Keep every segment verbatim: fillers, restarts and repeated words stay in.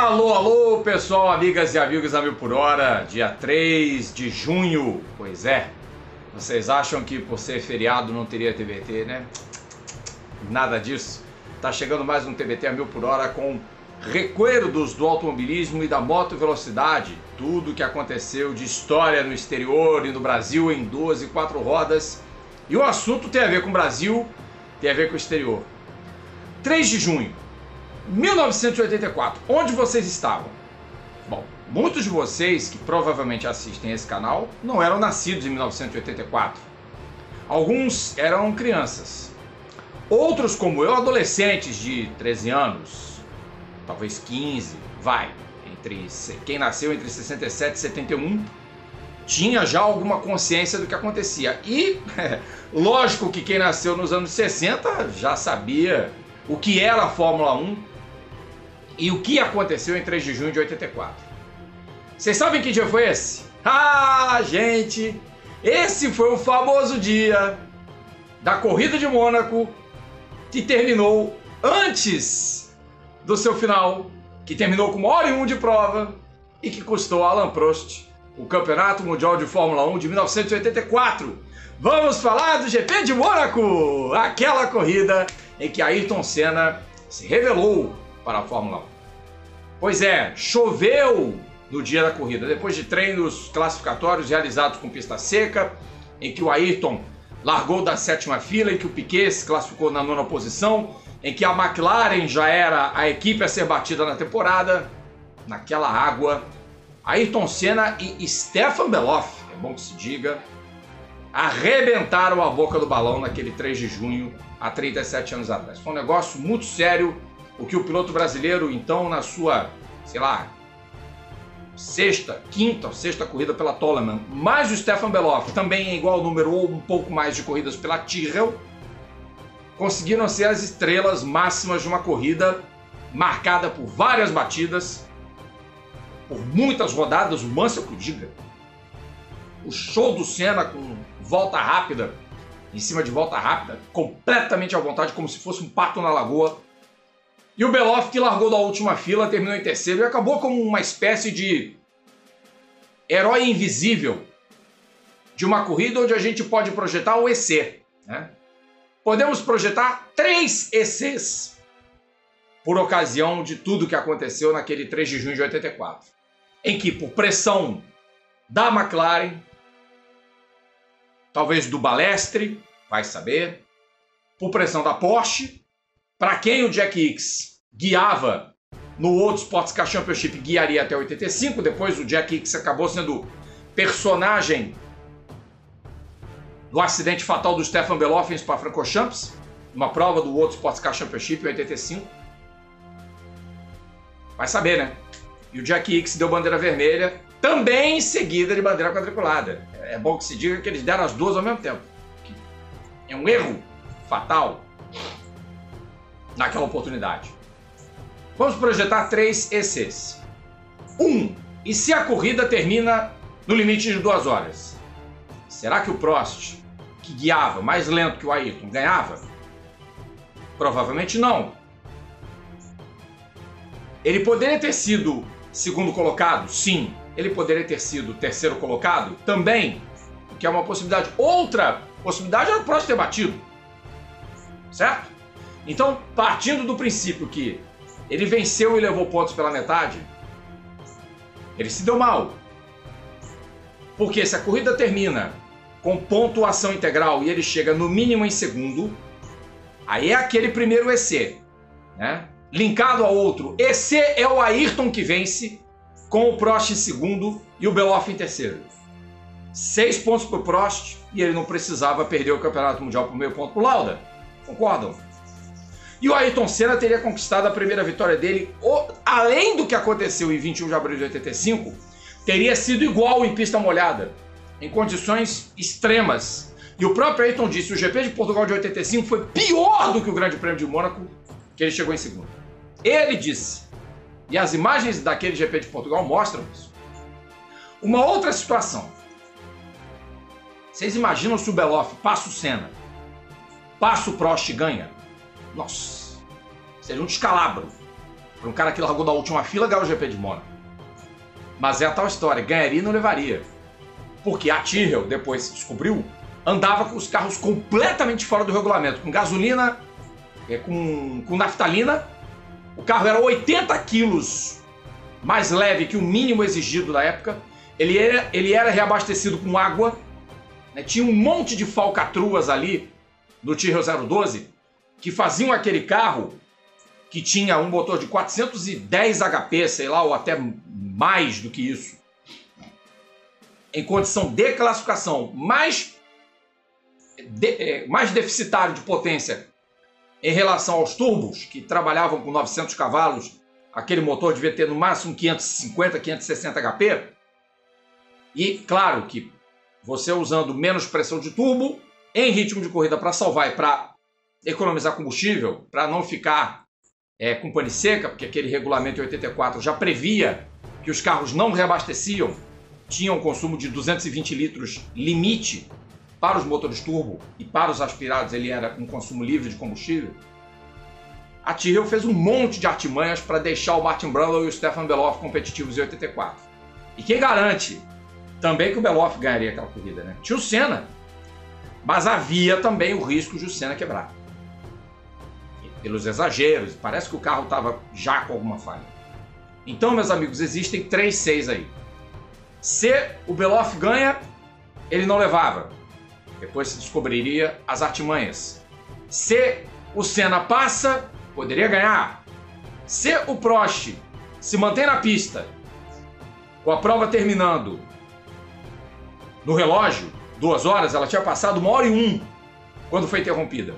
Alô, alô, pessoal, amigas e amigos a mil por hora, dia três de junho. Pois é, vocês acham que por ser feriado não teria T B T, né? Nada disso. Tá chegando mais um T B T a mil por hora com recuerdos do automobilismo e da motovelocidade. Tudo que aconteceu de história no exterior e no Brasil em duas e quatro rodas. E o assunto tem a ver com o Brasil, tem a ver com o exterior. três de junho. mil novecentos e oitenta e quatro, onde vocês estavam? Bom, muitos de vocês que provavelmente assistem esse canal não eram nascidos em mil novecentos e oitenta e quatro. Alguns eram crianças. Outros, como eu, adolescentes de treze anos, talvez quinze, vai. Entre quem nasceu entre sessenta e sete e setenta e um tinha já alguma consciência do que acontecia. E, lógico que quem nasceu nos anos sessenta já sabia o que era a Fórmula um e o que aconteceu em três de junho de oitenta e quatro. Vocês sabem que dia foi esse? Ah, gente! Esse foi o famoso dia da Corrida de Mônaco, que terminou antes do seu final, que terminou com uma hora e um de prova e que custou a Alain Prost o Campeonato Mundial de Fórmula um de mil novecentos e oitenta e quatro. Vamos falar do G P de Mônaco, aquela corrida em que Ayrton Senna se revelou para a Fórmula um. Pois é, choveu no dia da corrida, depois de treinos classificatórios realizados com pista seca, em que o Ayrton largou da sétima fila, em que o Piquet se classificou na nona posição, em que a McLaren já era a equipe a ser batida na temporada. Naquela água, Ayrton Senna e Stefan Beloff, é bom que se diga, arrebentaram a boca do balão naquele três de junho, há trinta e sete anos atrás. Foi um negócio muito sério, o que o piloto brasileiro, então, na sua, sei lá, sexta, quinta, sexta corrida pela Toleman, mais o Stefan Beloff, também em igual número ou um pouco mais de corridas pela Tyrrell, conseguiram ser as estrelas máximas de uma corrida marcada por várias batidas, por muitas rodadas, o Mansell que o diga. O show do Senna com volta rápida, em cima de volta rápida, completamente à vontade, como se fosse um pato na lagoa. E o Beloff, que largou da última fila, terminou em terceiro e acabou como uma espécie de herói invisível de uma corrida onde a gente pode projetar o E C, né? Podemos projetar três E Cs por ocasião de tudo que aconteceu naquele três de junho de oitenta e quatro, em que, por pressão da McLaren, talvez do Balestre, vai saber, por pressão da Porsche, para quem o Jack Hicks guiava no World Sports Car Championship, guiaria até oitenta e cinco, depois o Jack Hicks acabou sendo personagem do acidente fatal do Stefan Beloff em Spa-Francorchamps, uma prova do World Sports Car Championship em oitenta e cinco. Vai saber, né? E o Jack Hicks deu bandeira vermelha, também em seguida de bandeira quadriculada. É bom que se diga que eles deram as duas ao mesmo tempo. É um erro fatal naquela oportunidade. Vamos projetar três E Cs. Um, e se a corrida termina no limite de duas horas? Será que o Prost, que guiava mais lento que o Ayrton, ganhava? Provavelmente não. Ele poderia ter sido segundo colocado? Sim. Ele poderia ter sido terceiro colocado? Também. Que é uma possibilidade. Outra possibilidade era o Prost ter batido. Certo? Então, partindo do princípio que ele venceu e levou pontos pela metade, ele se deu mal. Porque se a corrida termina com pontuação integral e ele chega no mínimo em segundo, aí é aquele primeiro E C, né? Linkado ao outro. E C é o Ayrton que vence, com o Prost em segundo e o Beloff em terceiro. Seis pontos para o Prost e ele não precisava perder o Campeonato Mundial por meio ponto para o Lauda. Concordam? E o Ayrton Senna teria conquistado a primeira vitória dele, além do que aconteceu em vinte e um de abril de oitenta e cinco, teria sido igual em pista molhada, em condições extremas. E o próprio Ayrton disse que o G P de Portugal de oitenta e cinco foi pior do que o Grande Prêmio de Mônaco, que ele chegou em segundo. Ele disse, e as imagens daquele G P de Portugal mostram isso. Uma outra situação. Vocês imaginam se o Beloff passa o Senna, passa o Prost e ganha? Nossa, seria um descalabro. Para um cara que largou da última fila ganhar o G P de Mônaco. Mas é a tal história, ganharia e não levaria. Porque a Tyrrell, depois se descobriu, andava com os carros completamente fora do regulamento, com gasolina, com, com naftalina. O carro era oitenta quilos mais leve que o mínimo exigido da época. Ele era, ele era reabastecido com água, né? Tinha um monte de falcatruas ali no Tyrrell zero doze que faziam aquele carro que tinha um motor de quatrocentos e dez H P, sei lá, ou até mais do que isso, em condição de classificação mais, de, é, mais deficitário de potência em relação aos turbos, que trabalhavam com novecentos cavalos, aquele motor devia ter no máximo quinhentos e cinquenta, quinhentos e sessenta H P. E claro que você usando menos pressão de turbo, em ritmo de corrida para salvar e para economizar combustível, para não ficar é, com pane seca, porque aquele regulamento em oitenta e quatro já previa que os carros não reabasteciam, tinham um consumo de duzentos e vinte litros limite para os motores turbo e para os aspirados ele era um consumo livre de combustível. A Tyrrell fez um monte de artimanhas para deixar o Martin Brundle e o Stefan Beloff competitivos em oitenta e quatro. E quem garante também que o Beloff ganharia aquela corrida, né? Tinha o Senna, mas havia também o risco de o Senna quebrar. E pelos exageros, parece que o carro estava já com alguma falha. Então, meus amigos, existem três seis aí. Se o Beloff ganha, ele não levava. Depois se descobriria as artimanhas. Se o Senna passa, poderia ganhar. Se o Prost se mantém na pista, com a prova terminando no relógio, duas horas, ela tinha passado uma hora e um quando foi interrompida.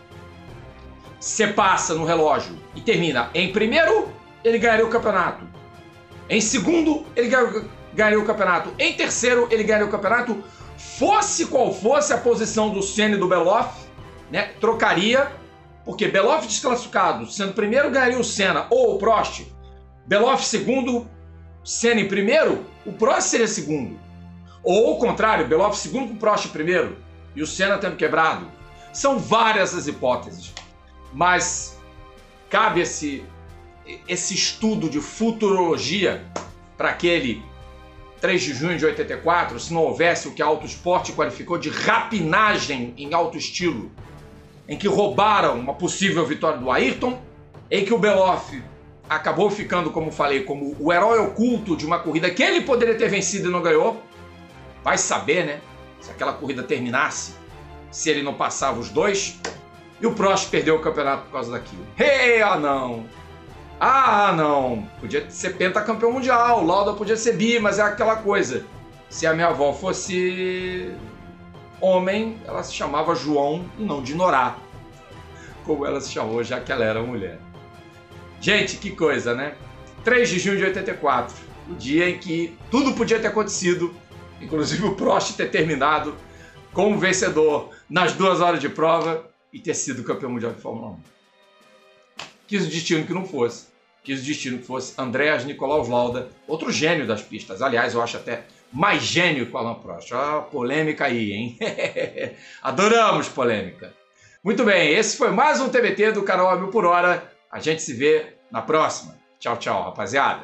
Se passa no relógio e termina em primeiro, ele ganharia o campeonato. Em segundo, ele ganharia o campeonato. Em terceiro, ele ganharia o campeonato. Fosse qual fosse a posição do Senna e do Beloff, né, trocaria, porque Beloff desclassificado, sendo primeiro, ganharia o Senna ou o Prost. Beloff segundo, Senna em primeiro, o Prost seria segundo. Ou o contrário, Beloff segundo com o Prost primeiro e o Senna tendo quebrado. São várias as hipóteses, mas cabe esse, esse estudo de futurologia para aquele três de junho de oitenta e quatro, se não houvesse o que a Auto Sport qualificou de rapinagem em alto estilo, em que roubaram uma possível vitória do Ayrton, em que o Beloff acabou ficando, como falei, como o herói oculto de uma corrida que ele poderia ter vencido e não ganhou. Vai saber, né? Se aquela corrida terminasse, se ele não passava os dois, e o Prost perdeu o campeonato por causa daquilo. Hey, ah não! Ah não! Podia ser pentacampeão mundial, Lauda podia ser bi, mas é aquela coisa. Se a minha avó fosse homem, ela se chamava João e não de Norá, como ela se chamou, já que ela era mulher. Gente, que coisa, né? três de junho de oitenta e quatro, o dia em que tudo podia ter acontecido, inclusive o Prost ter terminado como vencedor nas duas horas de prova e ter sido campeão mundial de Fórmula um. Quis o destino que não fosse. Quis o destino que fosse Andreas Nicolaus Lauda, outro gênio das pistas. Aliás, eu acho até mais gênio que o Alain Prost. Ah, polêmica aí, hein? Adoramos polêmica. Muito bem, esse foi mais um T B T do canal A Mil por Hora. A gente se vê na próxima. Tchau, tchau, rapaziada.